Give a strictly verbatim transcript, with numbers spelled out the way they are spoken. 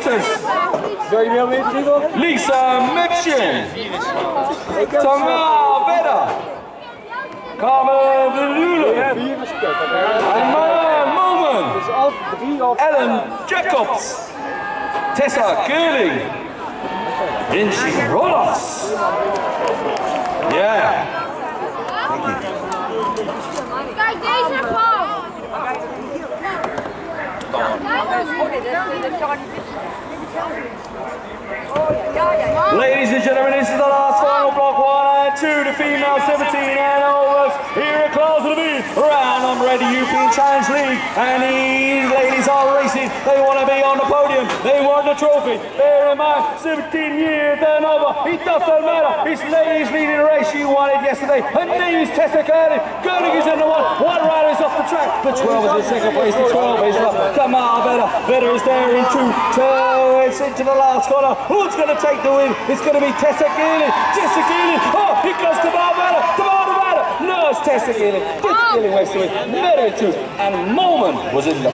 races. Lisa Mipshin, Tamara Vedder, Carmen Verlulen, and Maya Moman, Ellen Jacobs, Tessa Curling, Vinci Rolas. Yeah. Thank you. Kijk deze gewoon. Ladies and gentlemen, this is the last final block, one and two, the female seventeen and overs. Here at Close of the beat, round on Ready European Challenge League, and these ladies are racing. They want to be on the podium. They want the trophy. Bear in mind, seventeen years and over. It doesn't matter. It's ladies leading the race. She won it yesterday. Her name is Tessa Curling. Gerling is in the one. One rider is off the track. The twelve is in second place. The twelve is up. Come on, Vedder. Vedder is there in two. Two. It's into the last corner. Who's going to take the win? It's going to be Tessa Curling. Tessa Curling. Oh, here comes Tamara Vedder. Tamara Vedder. No, it's Tessa Curling. Tessa Curling race to win. Vedder in two. And Moman was in the